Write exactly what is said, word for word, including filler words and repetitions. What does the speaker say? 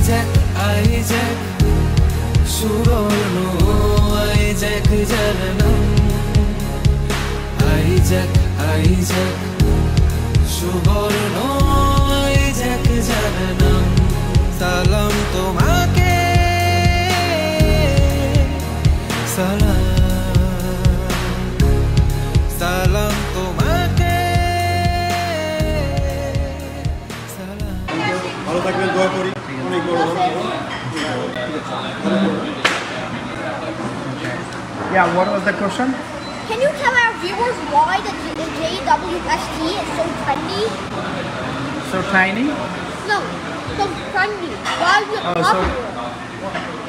Isaac, Isaac, Suborno, Isaac Jalanam. Isaac, Isaac, Suborno, Isaac Jalanam. Salam tomake, salam, salam tomake, salam. ভালো থাকবেন, দোয়া করি অনেক বড় হবে। Yeah, what was the question? Can you tell our viewers why the, the J W S T is so trendy? So tiny? No, so trendy. Why is it Oh, so- popular?